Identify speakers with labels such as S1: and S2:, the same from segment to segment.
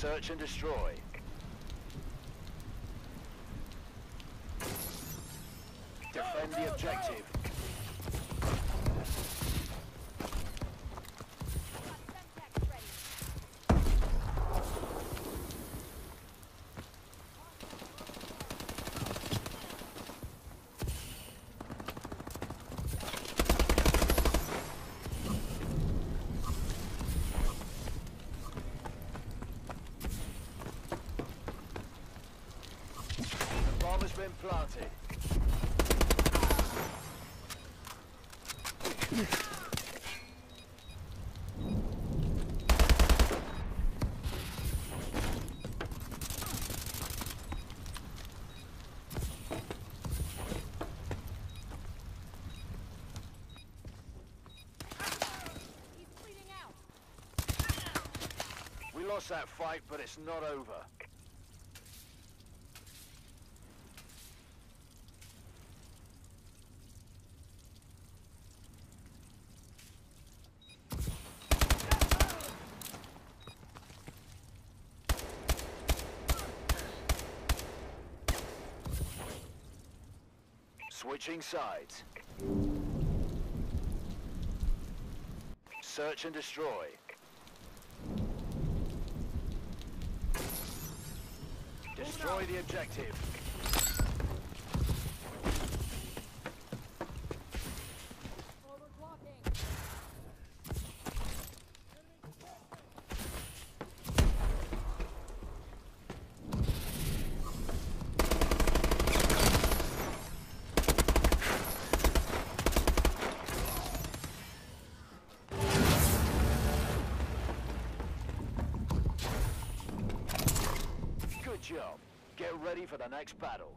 S1: Search and destroy. Defend the objective. The bomb has been planted. We lost that fight, but it's not over. Switching sides. Search and destroy. Destroy the objective. Good job. Get ready for the next battle.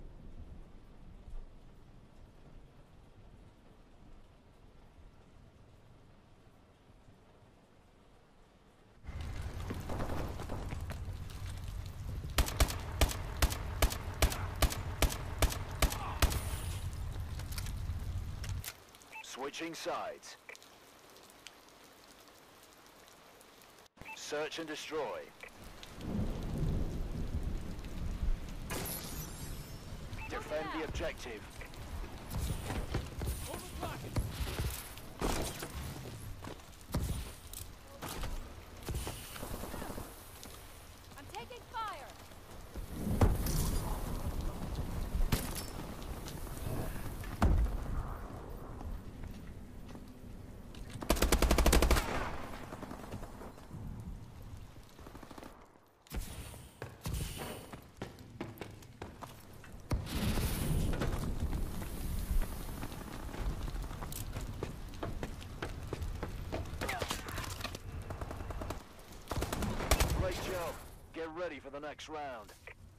S1: Switching sides. Search and destroy. Defend the objective.
S2: I'm taking fire.
S1: Great job. Get ready for the next round.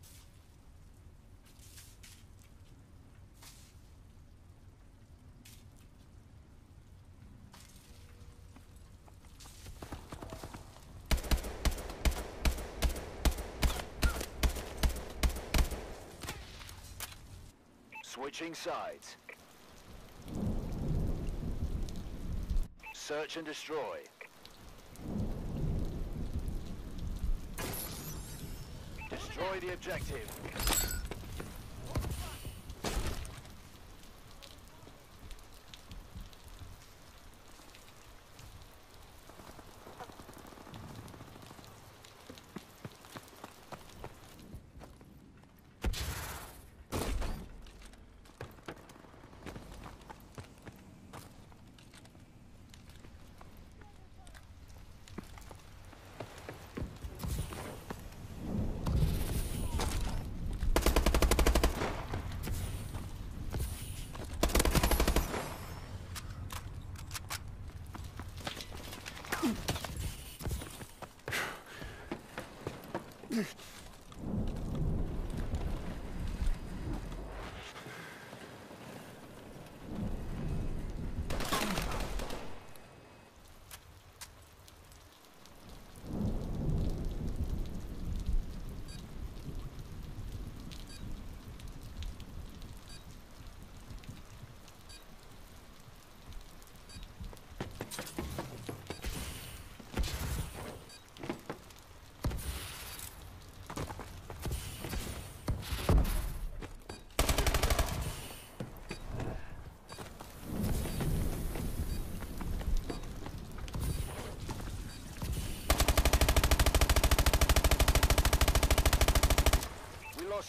S1: Switching sides. Search and destroy. Destroy the objective.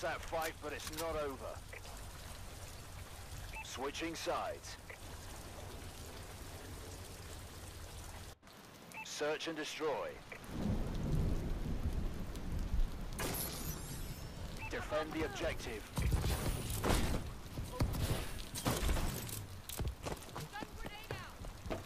S1: that fight, but it's not over. Switching sides. Search and destroy. Defend the objective.
S2: Stun grenade out.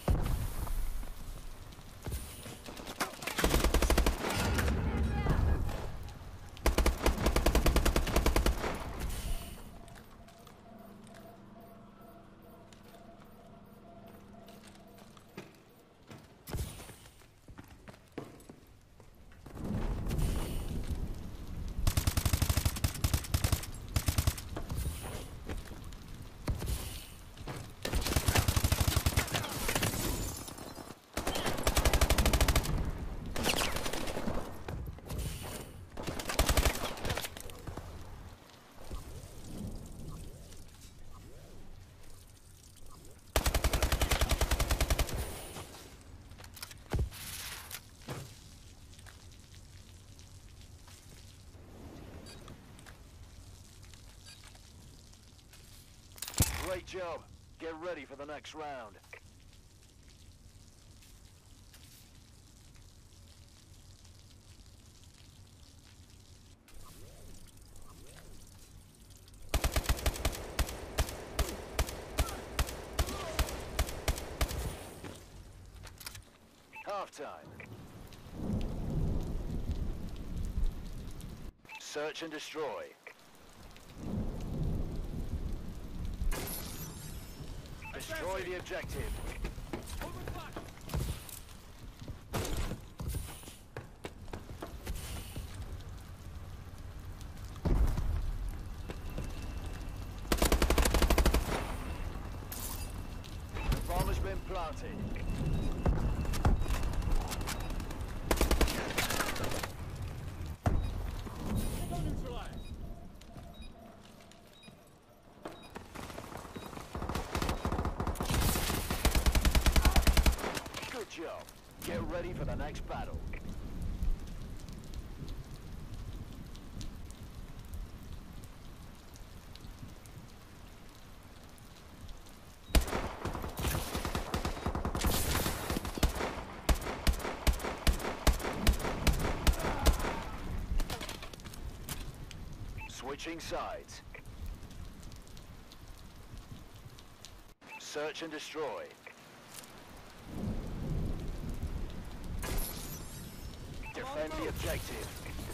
S1: Great job. Get ready for the next round. Halftime. Search and destroy. Destroy the objective. The bomb has been planted. Good job. Get ready for the next battle. Switching sides. Search and destroy. Defend the objective.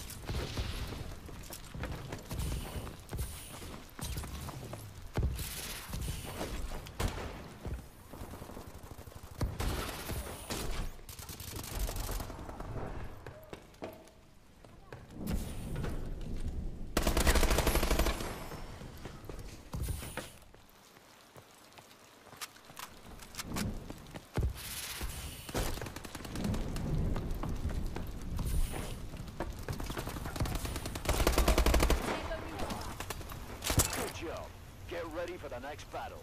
S1: Good job. Get ready for the next battle.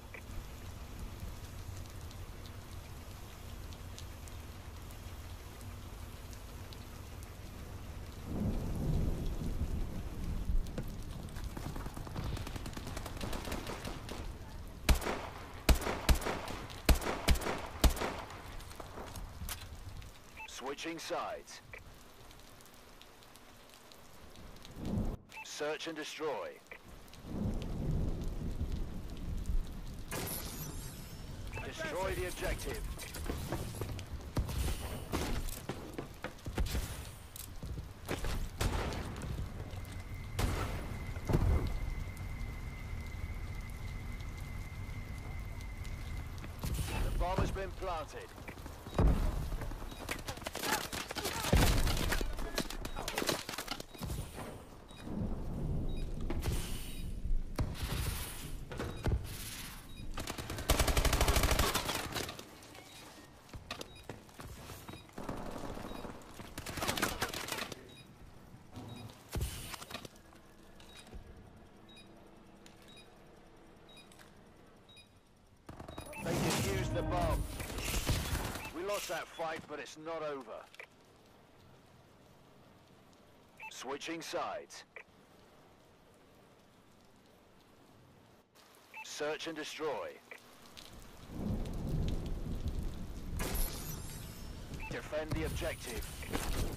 S1: Switching sides. Search and destroy. Destroy the objective. The bomb has been planted. They defused the bomb. We lost that fight, but it's not over. Switching sides. Search and destroy. Defend the objective.